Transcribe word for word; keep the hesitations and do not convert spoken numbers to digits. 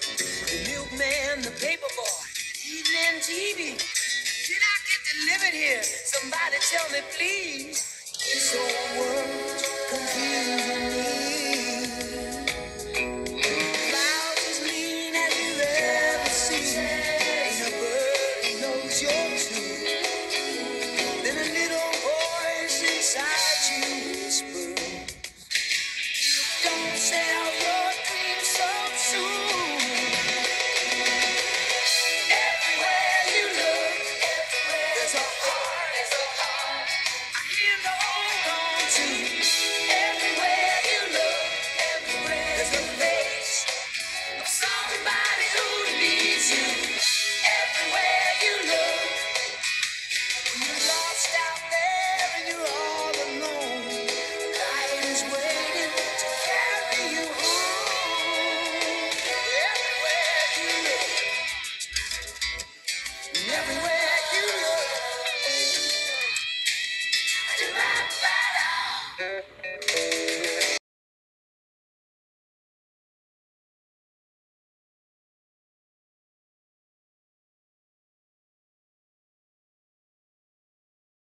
The milkman, the paper boy, evening T V. Did I get delivered here? Somebody tell me, please. This old world confusing me. Clouds as lean as you've ever seen. Ain't a bird who knows your tune. Then a little voice inside you whispers, don't sell your dreams so soon. Everywhere you look, there's a heart, there's a heart I need to hold on to. Everywhere you look, everywhere there's a face of somebody.